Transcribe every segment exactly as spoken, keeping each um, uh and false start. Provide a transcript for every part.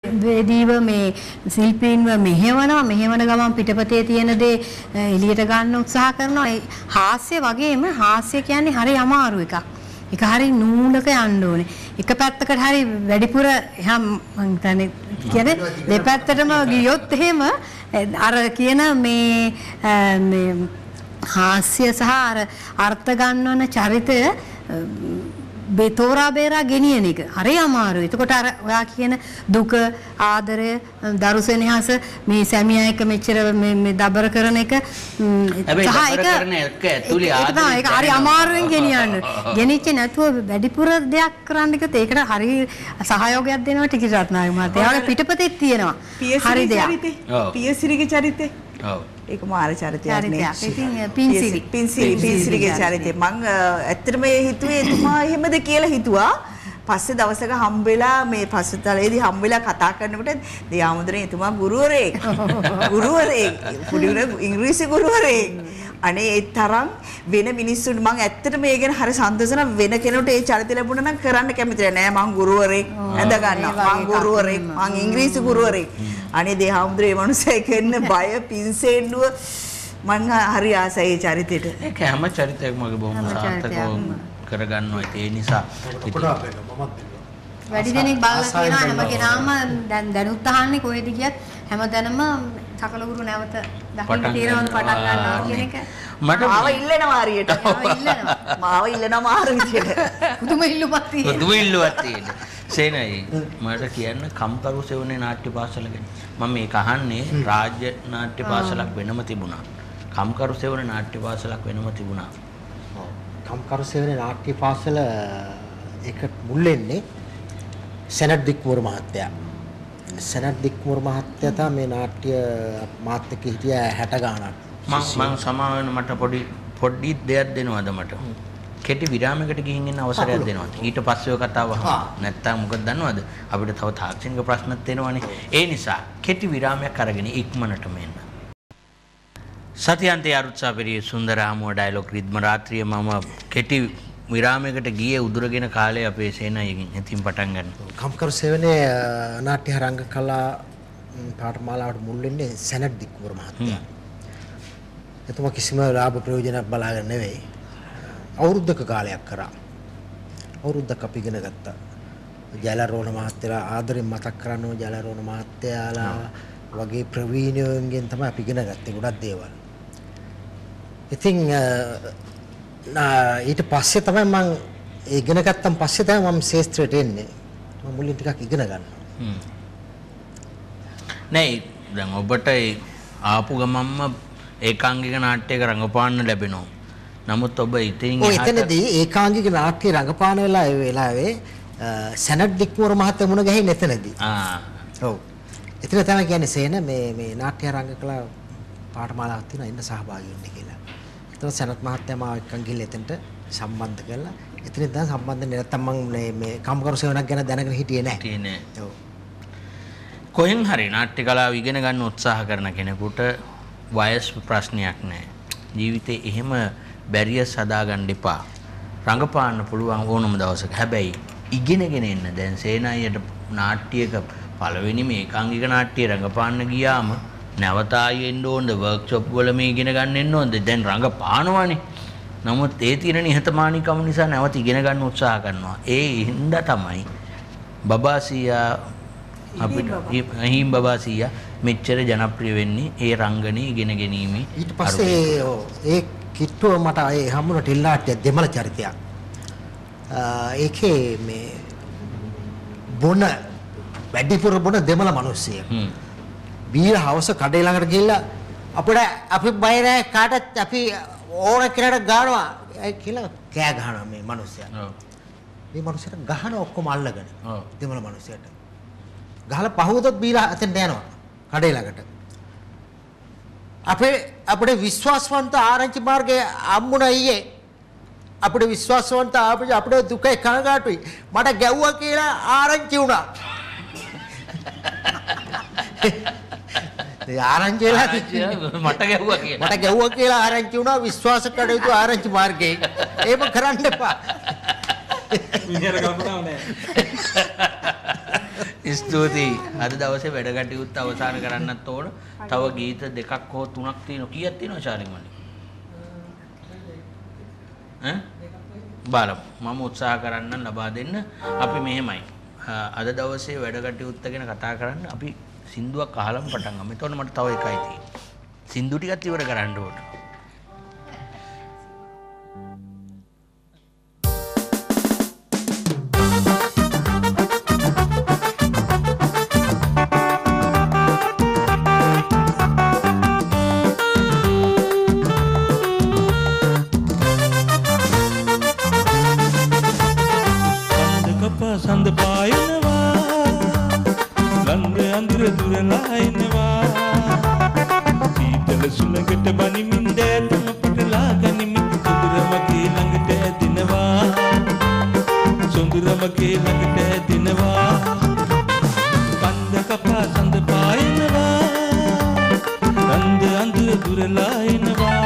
වේදීව මේ ශිල්පීන්ව මෙහෙවනවා මෙහෙවන ගමන් පිටපතේ තියෙන දේ එළියට ගන්න උත්සාහ කරනවා. ඒ හාස්‍ය වගේම හාස්‍ය කියන්නේ හරි අමාරු එකක්. ඒක හරි නූලක යන්න ඕනේ. එක පැත්තකට හරි වැඩිපුර එහා මං හිතන්නේ කියන්නේ දෙපැත්තටම ගියොත් එහෙම අර කියන මේ මේ හාස්‍ය සහ අර අර්ථ ගන්නවන චරිතය බේතෝරා බේරා ගෙනියන එක හරි අමාරුයි. එතකොට අර ඔයා කියන දුක ආදරය දරුසෙනෙහස මේ සැමියා එක මෙච්චර මේ මේ දබර කරන එක සහ ඒක ඇතුලේ ආදරය ඒක හරි අමාරුවෙන් ගෙනියන්න. ගෙනිච්ච නැතුව වැඩිපුර දෙයක් කරන්න කිව්වොත් ඒකට හරි සහයෝගයක් දෙනවා ටිකිට රත්නායක මහත්තයා. ඒවගේ පිටපතේ තියෙනවා. හරි දෙයක්. පියසිරිගේ චරිතේ. ඔව්. ඒක මාර චරිතයක් නේ. ඉතින් පින්සිරි පින්සිරි පින්සිරිගේ චරිතේ මං ඇත්තටම මේ හිතුවේ එතුමා එහෙමද කියලා හිතුවා. පස්සේ දවසක හම්බෙලා මේ පස්සතලයේදී හම්බෙලා කතා කරනකොට දෙයාමුදුරේ එතුමා ගුරුවරයෙක්. ගුරුවරයෙක්. පුඩි ඉංග්‍රීසි ගුරුවරයෙක්. අනේ ඒ තරම් වෙන මිනිස්සුන්ට මං ඇත්තටම මේ ගැන හරි සන්තෝෂන වෙන කෙනෙකුට ඒ චරිත ලැබුණා නම් කරන්න කැමති නෑ. මං ගුරුවරයෙක් ඇඳ ගන්නවා. මං ගුරුවරයෙක්. මං ඉංග්‍රීසි ගුරුවරයෙක්. අනේ දෙහාමුදුරේ මේ මනුස්සයා කෙන්න බය පින්සෙන්ඩුව මං හරි ආසයි ඒ චරිතෙට. ඒක හැම චරිතයක්ම මගේ බොහොම සාර්ථකව කරගන්නවා. ඒ නිසා වැඩි දෙනෙක් බලලා තියෙනවා හැම කෙනාම දැන් දැනුත් අහන්නේ කොහෙද ගියත් හැමතැනම සකලගුරු නැවත දකින්න తీරවන්න පටන් ගන්නවා කියන එක මට මාව ඉල්ලනවා හරියට. මාව ඉල්ලනවා. මාව ඉල්ලනවා මාරු විදියට. පුදුම ඉල්ලුමක් තියෙනවා. පුදුම ඉල්ලුමක් තියෙනවා. සේනයි මට කියන්න කම්කරු සෙවණේ නාට්‍ය පාසල ගැන. මම මේක අහන්නේ රාජ්‍ය නාට්‍ය පාසලක් වෙනම තිබුණා. කම්කරු සෙවණේ නාට්‍ය පාසලක් වෙනම තිබුණා. ඔව්. කම්කරු සෙවණේ නාට්‍ය පාසල එක මුල් වෙන්නේ සෙනට් දික්වර මහත්තයා. සෙනට් දික්වර මහත්තයා තමයි මේ නාට්‍ය මාත් එක්ක හිටියා හැට ගානක්. මම මම සමාවෙන්න මට පොඩි පොඩි දෙයක් දෙනවද මට? කෙටි විරාමයකට ගිහින් එන්න අවසරයක් දෙනවද? ඊට පස්සේ ඔය කතාව නැත්තම් මොකද දන්නවද? අපිට තව තාක්ෂණික ප්‍රශ්නත් එනවනේ. ඒ නිසා කෙටි විරාමයක් අරගෙන ඉක්මනටම එන්න. සතියන්තයේ අරුත්සාපිරිය සුන්දර ආමුව ඩයලොග් රිද්ම රාත්‍රිය මම කෙටි විරාමයකට ගියේ උදුරගෙන කාලේ අපේ සේනායකින් ඉතින් පටන් ගන්න. කම්කරු සෙවණේ නාට්‍ය රංග කලා පාඨමාලාවට මුල් වෙන්නේ සෙනට් දික්වර මහත්තයා. එතුමා කිසිම ලාභ ප්‍රයෝජනයක් බලාගෙන නෙවෙයි. අවුරුද්දක කාලයක් කරා. අවුරුද්දක් අපි ඉගෙන ගත්තා. ජයලරෝණ මහත්තයලා ආදරෙන් මතක් කරනවා ජයලරෝණ මහත්තයාලා වගේ ප්‍රවීණයන්ගෙන් තමයි අපි ඉගෙන ගත්තේ ගොඩක් දේවල්. ඉතින් ඊට පස්සේ තමයි මම ඉගෙන ගත්තන් පස්සේ තමයි මම ශාස්ත්‍රයට එන්නේ. මම මුලින් ටිකක් ඉගෙන ගන්නවා. හ්ම්. නෑ දැන් ඔබට ආපු ගමන්ම ඒකාංගික නාට්‍යයක රංගපාන්න ලැබෙනවා. නමුත් ඔබ ඉතින් ඔය එතනදී ඒකාංගික නාට්‍ය රංගපාන වෙලා ඒ වෙලාවේ සෙනට් දික්වර මහත්තයා මුණ ගැහින් එතනදී. ආ. ඔව්. එතන තමයි කියන්නේ සේන මේ මේ නාට්‍ය රංග කලා පාඨමාලාවක් තියෙනවා ඉන්න සහභාගී වෙන්න කියලා. එතන සෙනට් මහත්තයා මාව එක්කන් ගිහලා එතනට සම්බන්ධ කරලා එතනින් තමයි සම්බන්ධ වෙන්නේ. නැත්තම් මම මේ මේ කම්කරු සේවනක් ගැන දැනගෙන හිටියේ නැහැ. හිටියේ නැහැ. ඔව්. කොහෙන් හරි නාට්‍ය කලාව ඉගෙන ගන්න උත්සාහ කරන කෙනෙකුට වයස් ප්‍රශ්නයක් නැහැ. ජීවිතේ එහෙම බැරියස් හදාගන්න එපා. රංගපාන්න පුළුවන් ඕනම දවසක. හැබැයි ඉගෙනගෙන එන්න. දැන් සේනායියට නාට්‍යයක පළවෙනිම ඒකාංගික නාට්‍ය රංගපාන්න ගියාම නැවත ආයෙ එන්න ඕනද වර්ක්ෂොප් වල මේ ඉගෙන ගන්න එන්න ඕනද? දැන් රංගපානවනේ. නමුත් ඒ තියෙන නිහතමානීකම නිසා නැවත ඉගෙන ගන්න උත්සාහ කරනවා. ඒ හින්දා තමයි බබාසියා අපිට අහිම් බබාසියා මෙච්චර ජනප්‍රිය වෙන්නේ ඒ රංගනේ ඉගෙන ගැනීමේ. ඊට පස්සේ ඒ කිට්ටුව මට ඒ හම්බුන ටෙල්නාට්‍ය දෙමළ චරිතයක්. ඒකේ මේ බොන වැඩිපුර බොන දෙමළ මිනිස්සෙක්. හ්ම්. බීර හවස කඩේ ළඟට ගිහිල්ලා අපිට අපි බය නැහැ කාටත් අපි ඕන කෙනෙක් ගන්නවා කියලා කෑ ගහනවා මේ මිනිස්සයා. ඔව්. මේ මිනිස්සයාට ගහන ඔක්කොම අල්ලගෙන. ඔව්. දෙමළ මිනිස්සයාට. ගහලා පහුවතොත් බීර එතනට යනවා කඩේ ළඟට. අපේ අපේ විශ්වාසවන්ත ආරංචි මාර්ගයේ අම්මුණ අයියේ අපේ විශ්වාසවන්ත අපේ අපේ දුකේ කනගාටුයි මට ගැව්වා කියලා ආරංචි වුණා. ඒ ආරංචිලා මට ගැව්වා කියලා මට ගැව්වා කියලා ආරංචි වුණා විශ්වාස කටයුතු ආරංචි මාර්ගයේ. ඒව කරන්න එපා. ඉතින් ගමනව නෑ. ස්තුතියි. අද දවසේ වැඩ කටයුත්ත අවසන් කරන්නත් ඕන. තව ගීත දෙකක් හෝ තුනක් තියෙනවා. කීයක් තියෙනවද ශාලිමණි? ඈ? බලමු. මම උත්සාහ කරන්න ලබා දෙන්න. අපි මෙහෙමයි. අද දවසේ වැඩ කටයුත්ත ගැන කතා කරන්න අපි සින්දුවක් අහලම පටන් ගමු. එතකොට මට තව එකයි තියෙන්නේ. සින්දු ටිකත් ඉවර කරන්න ඕන. සඳ පායනවා ලන්ද අඳුර දුරලායනවා සීතල සුළඟට බනිමින් දෑතම පටලා ගනිමින් සොඳුර මගේ ළඟට ඇදෙනවා සොඳුර මගේ ළඟට ඇදෙනවා කන්ද කපා සඳ පායනවා ලන්ද අඳුර දුරලායනවා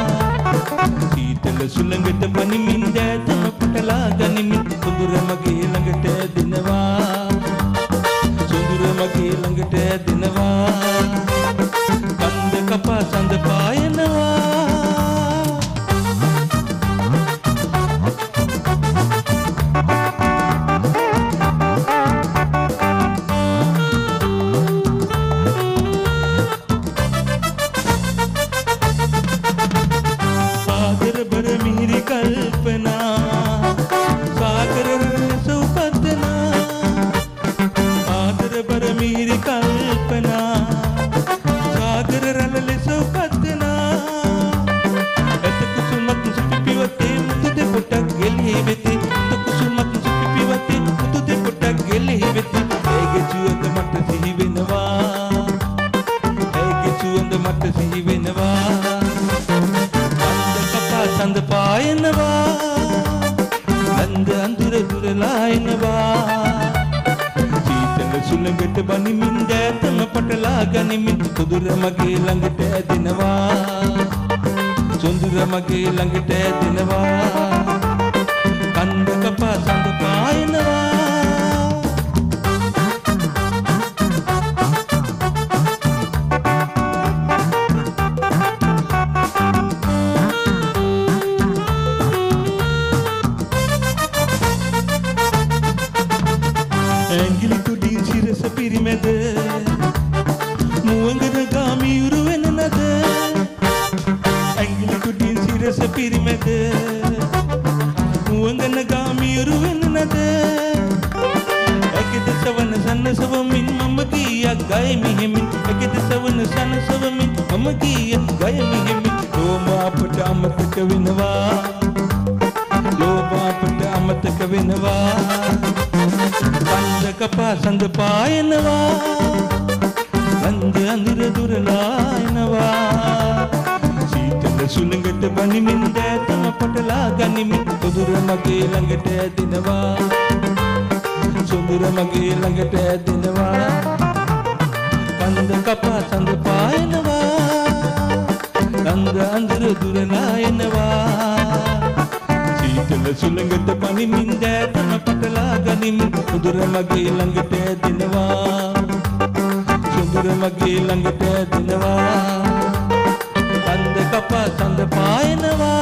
සීතල සුළඟට බනිමින් දෑතම පටලා ගනිමින් සොඳුර මගේ ළඟට ඇදෙනවා සොඳුර මගේ ළඟට ඇදෙනවා කන්ද කපා සඳ පායනවා සාගර බර මිහිරි කල්පනා සාගර රස උපදනා ආදර බර මිහිරි කල්පනා සාගර රළ ලෙස උපදනා එත කුසුමක් සුපිපිවතේ මුතු දෙපොටක් ගෙලී වෙති එත කුසුමක් සුපිපිවතේ මුතු දෙපොටක් ගෙලී වෙති ඒගේ සුවඳ මට සිහි වෙනවා ඒගේ සුවඳ මට සිහි වෙනවා සඳ පායනවා ලන්ද අඳුර දුරලායනවා සීතල සුළඟට බනිමින් දෑතම පටලා ගනිමින් සොඳුර මගේ ළඟට ඇදෙනවා සොඳුර මගේ ළඟට ඇදෙනවා කන්ද කපා සඳ පායනවා ඇඟිලි තුඩින් සිරස පිරිමැද මුවඟන ගාමියුරු වෙන නද ඇඟිලි තුඩින් සිරස පිරිමැද මුවඟන ගාමියුරු වෙන නද ඇගෙද සවන සනසවමින් මම ගීයක් ගය මිහිමින් ඇගෙද සවන සනසවමින් මම ගීයක් ගය මිහිමින් ලෝම අපට අමතක වෙනවා ලෝම අපට අමතක වෙනවා කන්ද කපා සඳ පායනවා ලන්ද අඳුර දුරලායනවා සීතල සුළඟට බනිමින් දෑතම පටලා ගනිමින් සොඳුර මගේ ළඟට ඇදෙනවා සොඳුර මගේ ළඟට ඇදෙනවා කන්ද කපා සඳ පායනවා ලන්ද අඳුර දුරලායනවා සීතල සුළඟට බනිමින් දෑතම පටලා ගනිමින් සොඳුර මගේ ළඟට ඇදෙනවා සොඳුර මගේ ළඟට ඇදෙනවා කන්ද කපා සඳ පායනවා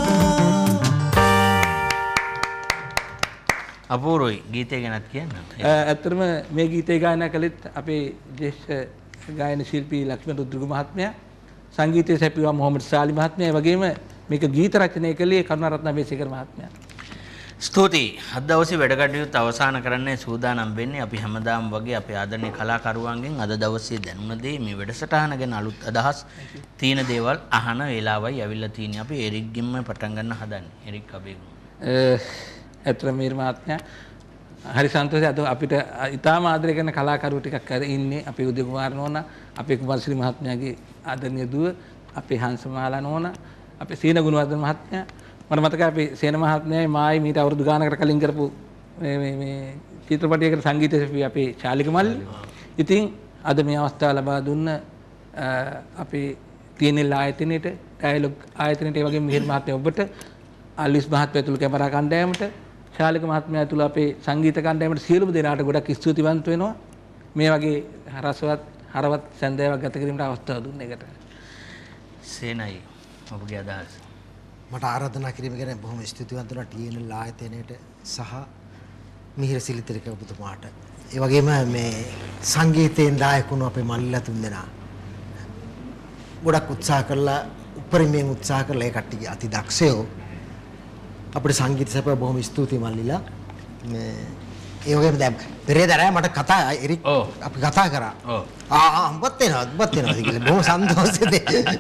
අපූර්වයි ගීතය ගැනත් කියන්න. ඇත්තටම මේ ගීතය ගායනා කළෙත් අපේ ජ්‍යෙෂ්ඨ ගායන ශිල්පී ලක්ෂ්මන් රුද්‍රගු මහත්මයා සංගීතය සැපිවා මොහොමඩ් සාලි මහත්මයා වගේම මේක ගීත රචනය කළේ කරුණාරත්න අබේසේකර මහත්මයා. ස්තුතියි. අද දවසේ වැඩ කටයුතු අවසන් කරන්නයි සූදානම් වෙන්නේ. අපි හැමදාම වගේ අපේ ආදරණීය කලාකරුවන්ගෙන් අද දවසේ දැනුණ දේ මේ වැඩසටහන ගැන අලුත් අදහස් තියෙන දේවල් අහන වෙලාවයි ඇවිල්ලා තියෙන්නේ. අපි එරික්ගෙන්ම පටන් ගන්න හදන්නේ. එරික් අබේගම. ඇත්තට මීර් මහත්මයා හරි සන්තෝෂයි අද අපිට ඉතාම ආදරය කරන කලාකරුවෝ ටිකක් අර ඉන්නේ. අපේ උදේ කුමාර නෝනා, අපේ කුමාරශ්‍රී මහත්මයාගේ ආදරණීය දුව, අපේ හංසමාලා නෝනා, අපේ සීන ගුණවර්ධන මහත්මයා. මට මතකයි අපි සේන මහත්මයායි මායි මීට අවුරුදු ගානකට කලින් කරපු මේ මේ මේ චිත්‍රපටයකට සංගීතය සෙවි අපේ ශාලික මල්ලි. ඉතින් අද මේ අවස්ථාව ලබා දුන්න අපේ ටීඑන්එල් ආයතනයේට, ඩයලොග් ආයතනයේට, ඒ වගේම මිහිර් මහත්මයා ඔබට, අලිස් මහත්මයා ඇතුළු කැමරා කණ්ඩායමට, ශාලික මහත්මයා ඇතුළු අපේ සංගීත කණ්ඩායමට සියලුම දෙනාට ගොඩක් ස්තුතිවන්ත වෙනවා. මේ වගේ රසවත් හරවත් සැන්දෑවක් ගත කිරීමට අවස්ථාව දුන්න එකට. සේනයි ඔබගේ අදහස. මට ආරාධනා කිරීම ගැන බොහොම ස්තුතිවන්ත වෙනවා ටී එන් එල් ආයතනයට සහ මිහිර සිලිතරික ඔබතුමාට. ඒ වගේම මේ සංගීතයෙන් දායක වුණු අපේ මල්ලිලා තුන්දෙනා ගොඩක් උත්සාහ කළා උපරිමයෙන් උත්සාහ කළා ඒ කට්ටිය අති දක්ෂයෝ අපේ සංගීත සැප බොහොම ස්තුතියි මල්ලිලා. මේ ඒ වගේම දැන් පෙරේදා මට කතා එරික් අපි කතා කරා. ඔව්. ආ ආ උඹත් එනවා උඹත් එනවා කියලා බොහොම සන්තෝෂෙද.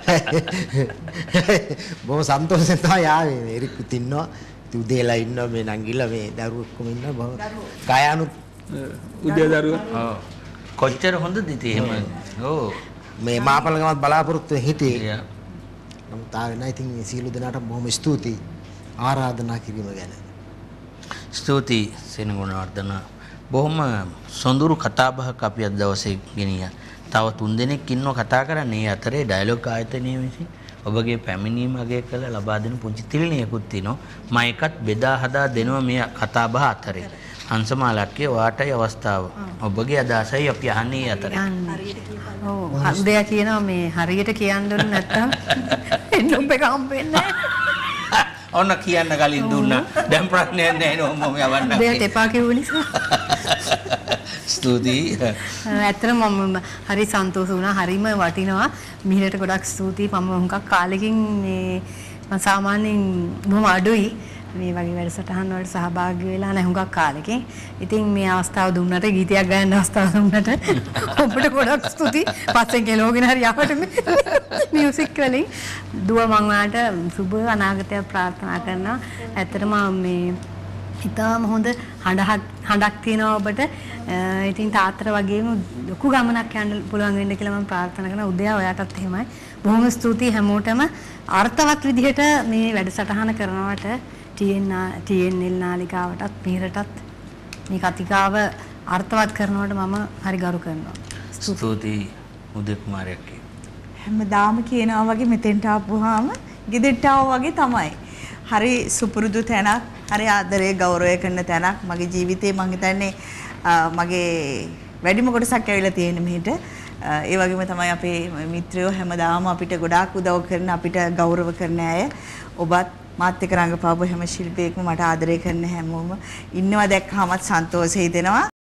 බොහොම සන්තෝෂෙන් තමයි ආවේ එරික් ඉන්නවා. ඉතින් උදේලා ඉන්නවා මේ නංගිලා මේ දරුවෝ ඔක්කොම ඉන්නවා බොහොම ගායනුත් උදේ දරුවෝ. ඔව්. කොච්චර හොඳද ඉතින් එහෙම. ඔව්. මේ මාපලගමත් බලාපොරොත්තු හිටියේ. නමුත් ආවේ නැහැ. ඉතින් සීල දෙනාට බොහොම ස්තුතියි ආරාධනා කිරීම ගැන. ස්තුතියි සෙනගුණවර්ධන. බොහොම සොඳුරු කතාබහක් අපි අද දවසේ ගෙනියා. තව තුන් දෙනෙක් ඉන්නව කතා කරන්නේ. ඒ අතරේ ඩයලොග් ආයතනයේ විසින් ඔබගේ පැමිණීම අගය කළ ලබා දෙන පුංචි තිළිණයකුත් තියෙනවා. මම ඒකත් බෙදා හදා දෙනවා මේ කතාබහ අතරේ. හංසමාලක්කේ වාටයි අවස්ථාව. ඔබගේ අදහසයි අපි අහන්නේ අතරේ. ඔව් හදේ කියනවා මේ හරියට කියන්න ඕන නැත්තම් එන්නොම් එක හම්බෙන්නේ නැහැ. ඔන්න කියන්න කලින් දුන්නා. දැන් ප්‍රශ්නයක් නැහැ නෝ මම යවන්න. දෙයට එපා කිව්ව නිසා. ස්තුතියි. ඇත්තටම මම හරි සන්තෝෂ වුණා. හරිම වටිනවා. මිහිරට ගොඩක් ස්තුතියි. මම හුඟක් කාලෙකින් මේ මම සාමාන්‍යයෙන් බොහොම අඩුයි මේ වගේ වැඩසටහන් වලට සහභාගී වෙලා නැහැ හුඟක් කාලෙකින්. ඉතින් මේ අවස්ථාව දුන්නට ගීතයක් ගන්න අවස්ථාව දුන්නට ඔබට ගොඩක් ස්තුතියි. පස්සෙන් කෙලවගෙන හරි යවට මියුසික් වලින් දුව මං ඔයාලට සුබ අනාගතයක් ප්‍රාර්ථනා කරනවා. ඇත්තටම මේ ඉතාම හොඳ හඬක් හඬක් තියෙනවා ඔබට. ඉතින් තාත්තට වගේම ලොකු ගමනක් යන්න පුළුවන් වෙන්න කියලා මම ප්‍රාර්ථනා කරනවා. උදයා ඔයාටත් එහෙමයි. බොහොම ස්තුතියි හැමෝටම අර්ථවත් විදිහට මේ වැඩසටහන කරනවට ටී එන් එල් නාලිකාවටත් මිහිරටත් මේ කතිකාව අර්ථවත් කරනවට මම හරි ගරු කරනවා. ස්තුතියි උදේ කුමාරයෙක්. හැමදාම කියනවා වගේ මෙතෙන්ට ආපුවාම ගෙදරට ආවා වගේ තමයි. හරි සුපුරුදු තැනක්, හරි ආදරේ ගෞරවය කරන තැනක්. මගේ ජීවිතේ මම හිතන්නේ මගේ වැඩිම කොටසක් ඇවිල්ලා තියෙන මෙහෙට. ඒ වගේම තමයි අපේ මිත්‍රයෝ හැමදාම අපිට ගොඩාක් උදව් කරන, අපිට ගෞරව කරන අය. ඔබත් මාත් එක්ක රංගපාපු හැම ශිල්පියෙක්ම මට ආදරය කරන හැමෝම ඉන්නවා දැක්කමත් සන්තෝෂ හිතෙනවා.